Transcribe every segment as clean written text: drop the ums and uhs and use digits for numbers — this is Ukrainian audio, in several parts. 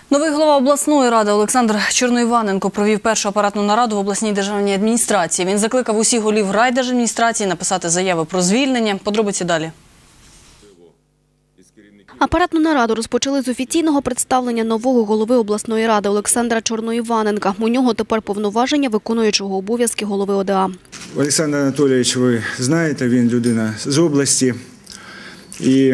Новий голова обласної ради Олександр Чорноїваненко провів першу апаратну нараду в обласній державній адміністрації. Він закликав усіх голів райдержадміністрації написати заяви про звільнення. Подробиці далі. Апаратну нараду розпочали з офіційного представлення нового голови обласної ради Олександра Чорноїваненка. У нього тепер повноваження виконуючого обов'язки голови ОДА. Олександр Анатолійович, ви знаєте, він людина з області. І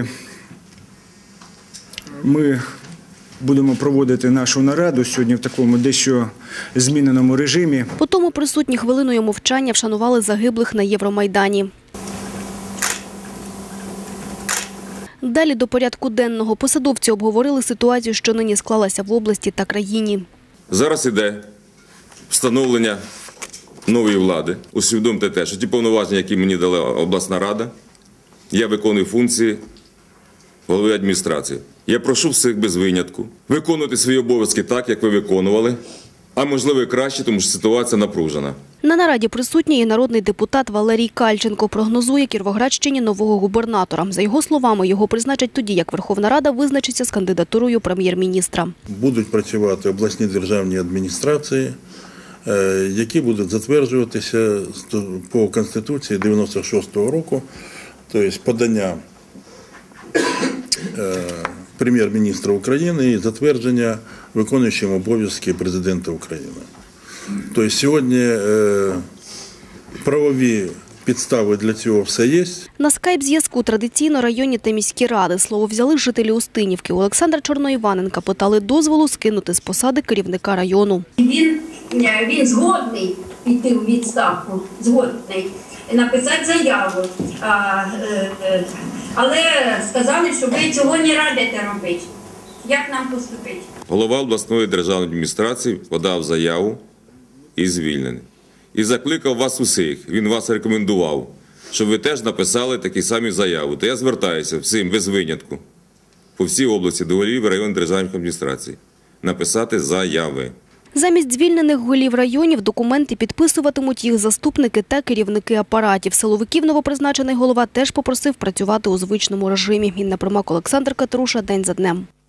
ми будемо проводити нашу нараду сьогодні в такому дещо зміненому режимі. По тому присутні хвилиною мовчання вшанували загиблих на Євромайдані. Далі до порядку денного посадовці обговорили ситуацію, що нині склалася в області та країні. Зараз іде встановлення нової влади. Усвідомте те, що ті повноваження, які мені дала обласна рада, я виконую функції голови адміністрації. Я прошу всіх без винятку виконувати свої обов'язки так, як ви виконували, а можливо і краще, тому що ситуація напружена. На нараді присутній і народний депутат Валерій Кальченко. Прогнозує Кіровоградщині нового губернатора. За його словами, його призначать тоді, як Верховна Рада визначиться з кандидатурою прем'єр-міністра. Будуть працювати обласні державні адміністрації, які будуть затверджуватися по Конституції 96-го року, тобто подання прем'єр-міністра України і затвердження виконуючим обов'язки президента України. Тобто сьогодні правові підстави для цього все є. На скайп-зв'язку традиційно районні та міські ради. Слово взяли жителі Устинівки. У Олександра Чорноїваненка питали дозволу скинути з посади керівника району. Він згодний піти у відставку, згодний написати заяву. Але сказали, що ви цього не радите робити. Як нам поступити? Голова обласної державної адміністрації подав заяву і звільнений. І закликав вас усіх, він вас рекомендував, щоб ви теж написали такі самі заяви. То я звертаюся всім без винятку по всій області до голів районних державних адміністрацій написати заяви. Замість звільнених голів районів документи підписуватимуть їх заступники та керівники апаратів. Силовиків новопризначений голова теж попросив працювати у звичному режимі. Інна Примак, Олександр Катеруша. День за днем.